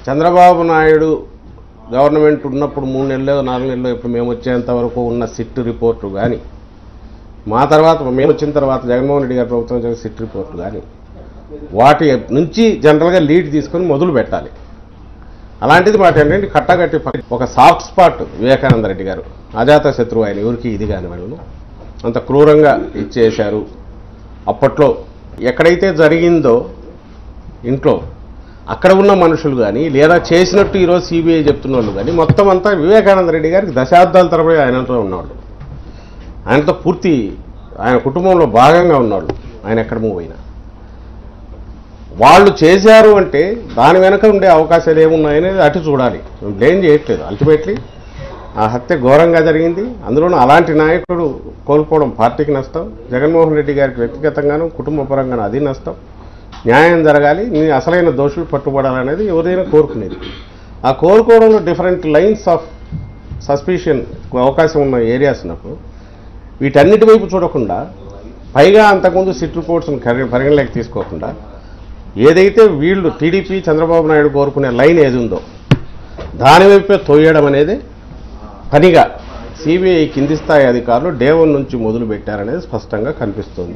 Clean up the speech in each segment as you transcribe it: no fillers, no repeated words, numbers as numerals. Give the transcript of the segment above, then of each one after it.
Chandrababu Naidu government ఉన్నప్పుడు 3 నెలలు 4 నెలలు ఇప్పుడు మేము వచ్చేంత వరకు ఉన్న సిట్ రిపోర్టు కానీ, మా తర్వాత మేము వచ్చిన తర్వాత జగన్మోహన్ రెడ్డి గారి ప్రభుత్వం చేసిన సిట్ రిపోర్టు కానీ, వాటి నుంచి జనరల్గా లీడ్ తీసుకొని మొదలు పెట్టాలి. అలాంటిది మాట ఏంటంటే కట్టగట్టి ఒక సాఫ్ట్ స్పాట్ వివేకానంద రెడ్డి గారు, అజాత శత్రువు, ఆయన ఎవరికి ఇది కాని వాళ్ళు అంత క్రూరంగా ఇచ్చేశారు. అప్పట్లో ఎక్కడైతే జరిగిందో ఇంట్లో అక్కడ ఉన్న మనుషులు కానీ, లేదా చేసినట్టు ఈరోజు సిబిఐ చెప్తున్న వాళ్ళు కానీ, మొత్తం అంతా వివేకానంద రెడ్డి గారికి దశాబ్దాల తరబడి ఆయనతో ఉన్నాడు. ఆయనతో పూర్తి ఆయన కుటుంబంలో భాగంగా ఉన్నాడు. ఆయన ఎక్కడ మూవ్ అయినా వాళ్ళు చేశారు అంటే దాని వెనక ఉండే అవకాశాలు ఏమున్నాయనేది అటు చూడాలి. బ్లేమ్ చేయట్లేదు. అల్టిమేట్లీ ఆ హత్య ఘోరంగా జరిగింది. అందులోనూ అలాంటి నాయకుడు కోల్పోవడం పార్టీకి నష్టం, జగన్మోహన్ రెడ్డి గారికి వ్యక్తిగతంగాను కుటుంబ పరంగాను అది నష్టం. న్యాయం జరగాలి, అసలైన దోషులు పట్టుబడాలనేది ఎవరైనా కోరుకునేది. ఆ కోరుకోవడంలో డిఫరెంట్ లైన్స్ ఆఫ్ సస్పిషన్ అవకాశం ఉన్న ఏరియాస్ ఉన్నప్పుడు వీటన్నిటి వైపు చూడకుండా, పైగా అంతకుముందు సిట్ రిపోర్ట్స్ని పరిగణలోకి తీసుకోకుండా, ఏదైతే వీళ్ళు టీడీపీ చంద్రబాబు నాయుడు కోరుకునే లైన్ ఏది ఉందో దాని వైపే తోయడం అనేది పనిగా సిబిఐ కింది స్థాయి అధికారులు డే 1 నుంచి మొదలు పెట్టారనేది స్పష్టంగా కనిపిస్తుంది.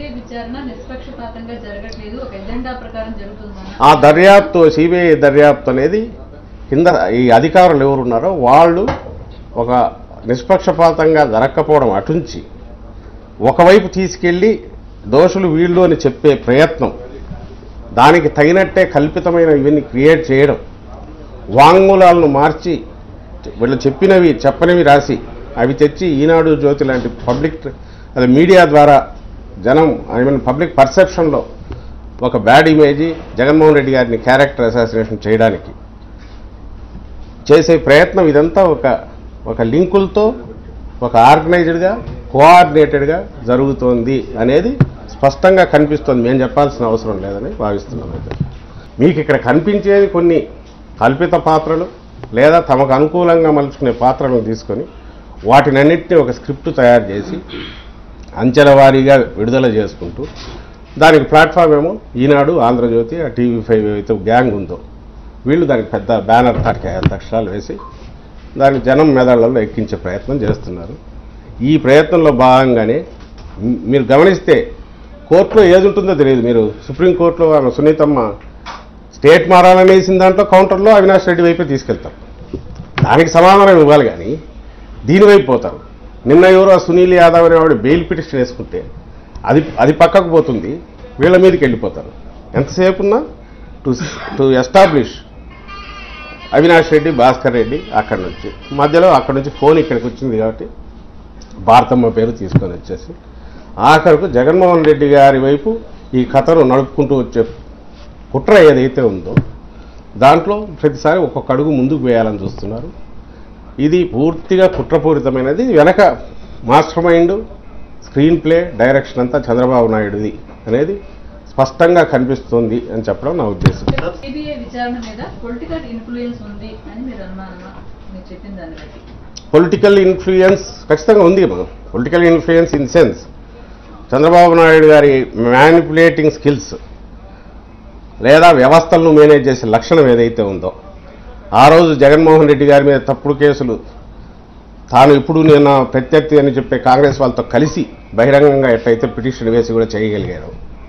ఆ దర్యాప్తు, సిబిఐ దర్యాప్తు అనేది కింద ఈ అధికారులు ఎవరున్నారో వాళ్ళు ఒక నిష్పక్షపాతంగా జరగకపోవడం అటుంచి ఒకవైపు తీసుకెళ్లి దోషులు వీళ్ళు అని చెప్పే ప్రయత్నం, దానికి తగినట్టే కల్పితమైన ఇవన్నీ క్రియేట్ చేయడం, వాంగ్మూలాలను మార్చి వీళ్ళు చెప్పినవి చెప్పనివి రాసి అవి తెచ్చి ఈనాడు జ్యోతి లాంటి పబ్లిక్ అది మీడియా ద్వారా జనం పబ్లిక్ పర్సెప్షన్లో ఒక బ్యాడ్ ఇమేజ్ జగన్మోహన్ రెడ్డి గారిని క్యారెక్టర్ అసాసినేషన్ చేయడానికి చేసే ప్రయత్నం ఇదంతా ఒక లింకులతో ఒక ఆర్గనైజ్డ్గా కోఆర్డినేటెడ్గా జరుగుతోంది అనేది స్పష్టంగా కనిపిస్తుంది. మేము చెప్పాల్సిన అవసరం లేదని భావిస్తున్నాను. మీకు ఇక్కడ కనిపించేది కొన్ని కల్పిత పాత్రలు లేదా తమకు అనుకూలంగా మలుచుకునే పాత్రలను తీసుకొని వాటినన్నింటినీ ఒక స్క్రిప్ట్ తయారు చేసి అంచెల వారీగా విడుదల చేసుకుంటూ, దానికి ప్లాట్ఫామ్ ఏమో ఈనాడు, ఆంధ్రజ్యోతి, ఆ TV5 అయితే గ్యాంగ్ ఉందో వీళ్ళు దానికి పెద్ద బ్యానర్ అక్షరాలు వేసి దానికి జనం మెదళ్లలో ఎక్కించే ప్రయత్నం చేస్తున్నారు. ఈ ప్రయత్నంలో భాగంగానే మీరు గమనిస్తే కోర్టులో ఏది ఉంటుందో తెలియదు. మీరు సుప్రీంకోర్టులో ఆమె సునీతమ్మ స్టేట్ మారాలని వేసిన దాంట్లో కౌంటర్లో అవినాష్ రెడ్డి వైపే తీసుకెళ్తారు. దానికి సమాధానం ఇవ్వాలి కానీ దీనివైపు పోతారు. నిన్న ఎవరో సునీల్ యాదవ్ అనేవాడు బెయిల్ పిటిషన్ వేసుకుంటే అది పక్కకు పోతుంది, వీళ్ళ మీదకి వెళ్ళిపోతారు. ఎంతసేపు ఉన్నా టు ఎస్టాబ్లిష్ అవినాష్ రెడ్డి, భాస్కర్ రెడ్డి అక్కడి నుంచి మధ్యలో అక్కడి నుంచి ఫోన్ ఇక్కడికి వచ్చింది కాబట్టి భారతమ్మ పేరు తీసుకొని వచ్చేసి ఆఖరకు జగన్మోహన్ రెడ్డి గారి వైపు ఈ కథను నడుపుకుంటూ వచ్చే కుట్ర ఏదైతే ఉందో దాంట్లో ప్రతిసారి ఒక్కొక్క అడుగు ముందుకు వేయాలని చూస్తున్నారు. ఇది పూర్తిగా కుట్రపూరితమైనది. వెనక master mind, screenplay, direction అంతా చంద్రబాబు నాయుడుది అనేది స్పష్టంగా కనిపిస్తుంది అని చెప్పడం నా ఉద్దేశం. పొలిటికల్ ఇన్ఫ్లుయెన్స్ ఖచ్చితంగా ఉంది. Political influence in sense Chandrababu Naidu గారి మ్యానిపులేటింగ్ స్కిల్స్ లేదా వ్యవస్థలను మేనేజ్ చేసే లక్షణం ఏదైతే ఉందో, ఆ రోజు జగన్మోహన్ రెడ్డి గారి మీద తప్పుడు కేసులు తాను ఇప్పుడు నేను ప్రత్యర్థి అని చెప్పే కాంగ్రెస్ వాళ్ళతో కలిసి బహిరంగంగా ఎట్లయితే పిటిషన్ వేసి కూడా చేయగలిగారు,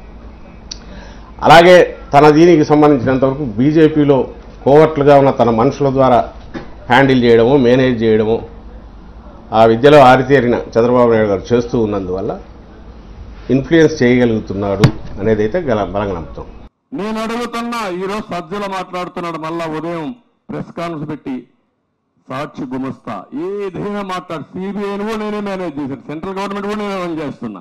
అలాగే తన దీనికి సంబంధించినంతవరకు బీజేపీలో కోవర్ట్లుగా ఉన్న తన మనుషుల ద్వారా హ్యాండిల్ చేయడము, మేనేజ్ చేయడము ఆ విద్యలో ఆరితేరిన చంద్రబాబు నాయుడు గారు చేస్తూ ఉన్నందువల్ల ఇన్ఫ్లుయెన్స్ చేయగలుగుతున్నాడు అనేది అయితే బలంగా నమ్ముతాం. నేను అడుగుతున్నా, ఈరోజు సజ్జల మాట్లాడుతున్నాడు, మళ్ళా ఉదయం ప్రెస్ కాన్ఫరెన్స్ పెట్టి సాక్షి గుమస్తా ఏదైనా మాట్లాడు, సిబిఐని కూడా నేనే మేనేజ్ చేశాను, సెంట్రల్ గవర్నమెంట్ కూడా నేనే రన్ చేస్తున్నా.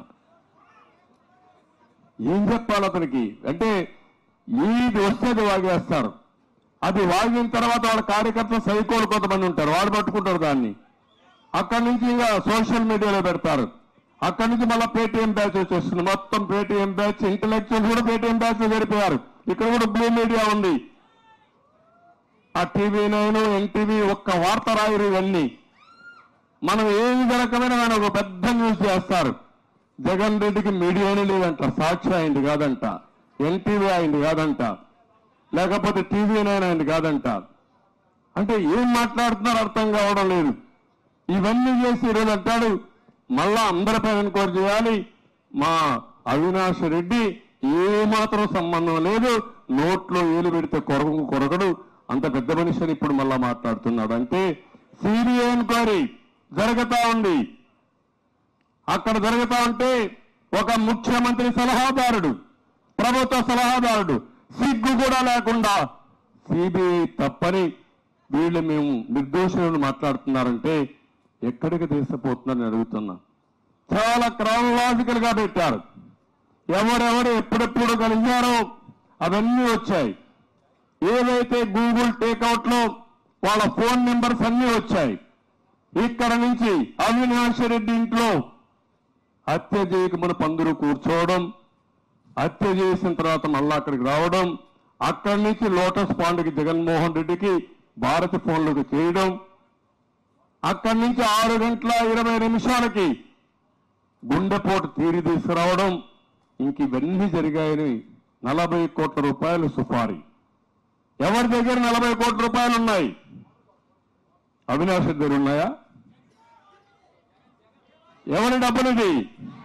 ఏం చెప్పాలి అతనికి అంటే ఏది వస్తే అది వాగేస్తారు. అది వాగిన తర్వాత వాళ్ళ కార్యకర్తలు సైకోలు కొంతమంది ఉంటారు, వాడు పట్టుకుంటారు దాన్ని. అక్కడి నుంచి ఇంకా సోషల్ మీడియాలో పెడతారు. అక్కడి నుంచి మళ్ళీ పేటీఎం బ్యాచ్ వచ్చేస్తుంది. మొత్తం పేటీఎం బ్యాచ్, ఇంటలెక్చువల్స్ కూడా పేటీఎం బ్యాచ్ లో జరిపారు. ఇక్కడ కూడా బ్లూ మీడియా ఉంది. ఆ TV9, NTV ఒక్క వార్త రాయరు. ఇవన్నీ మనం ఏమి జరగకపోయినా ఆయన ఒక పెద్ద న్యూస్ చేస్తారు. జగన్ రెడ్డికి మీడియానే లేదంట, సాక్షి అయింది కాదంట, NTV అయింది కాదంట. లేకపోతే టీవీ నైన్ ఆయన కాదంటారు. అంటే ఏం మాట్లాడుతున్నారు అర్థం కావడం లేదు. ఇవన్నీ చేసి ఈరోజు అంటాడు మళ్ళా అందరిపై ఎన్క్వైరీ చేయాలి. మా అవినాష్ రెడ్డి ఏమాత్రం సంబంధం లేదు, నోట్లో ఏలు పెడితే కొరకడు, అంత పెద్ద మనిషిని ఇప్పుడు మళ్ళా మాట్లాడుతున్నాడు. అంటే సిబిఐ ఎన్క్వైరీ జరుగుతా ఉంది. అక్కడ జరుగుతా ఉంటే ఒక ముఖ్యమంత్రి సలహాదారుడు, ప్రభుత్వ సలహాదారుడు సిగ్గు కూడా లేకుండా సిబిఐ తప్పని వీళ్ళు మేము నిర్దోషులను మాట్లాడుతున్నారంటే ఎక్కడికి తీసుకుపోతున్నారని అడుగుతున్నా. చాలా క్రానలాజికల్ గా పెట్టారు. ఎవరెవరు ఎప్పుడెప్పుడు కలిశారో అవన్నీ వచ్చాయి. ఏవైతే గూగుల్ టేక్అవుట్ లో వాళ్ళ ఫోన్ నెంబర్స్ అన్నీ వచ్చాయి. ఇక్కడ నుంచి అవినాష్ రెడ్డి ఇంట్లో హత్య చేయకమును పందులు కూర్చోవడం, హత్య చేసిన తర్వాత మళ్ళా అక్కడికి రావడం, అక్కడి నుంచి లోటస్ పాండ్కి జగన్మోహన్ రెడ్డికి భారతి ఫోన్లకు చేయడం, అక్కడి నుంచి 6:20 గుండెపోటు తీరి తీసుకురావడం, ఇంక ఇవన్నీ జరిగాయని 40 కోట్ల రూపాయలు సుపారీ. ఎవరి దగ్గర 40 కోట్ల రూపాయలు ఉన్నాయి? అవినాష్ దగ్గర ఉన్నాయా? ఎవరి డబ్బునిది?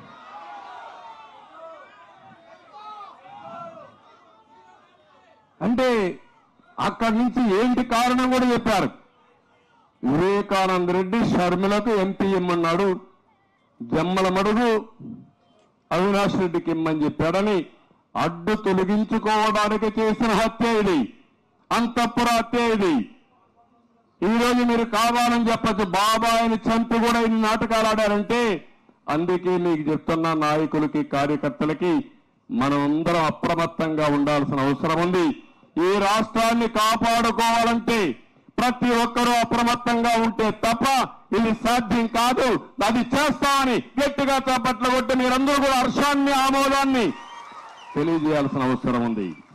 అంటే అక్కడి నుంచి ఏంటి కారణం కూడా చెప్పారు. వివేకానంద రెడ్డి షర్మిలకు ఎంపీ ఇమ్మన్నాడు, జమ్మల మడుగు అవినాష్ రెడ్డికి ఇమ్మని చెప్పాడని అడ్డు తొలగించుకోవడానికి చేసిన హత్య ఇది, అంతఃపుర హత్య ఇది. ఈరోజు మీరు కావాలని చెప్పచ్చు బాబాయిని చంపి కూడా ఇన్ని నాటకాలు ఆడారంటే, అందుకే మీకు చెప్తున్న నాయకులకి కార్యకర్తలకి మనం అందరం అప్రమత్తంగా ఉండాల్సిన అవసరం ఉంది. ఈ రాష్ట్రాన్ని కాపాడుకోవాలంటే ప్రతి ఒక్కరూ అప్రమత్తంగా ఉంటే తప్ప ఇది సాధ్యం కాదు. అది చేస్తామని గట్టిగా చప్పట్లు కొట్టి మీరందరూ కూడా హర్షాన్ని ఆమోదాన్ని తెలియజేయాల్సిన అవసరం ఉంది.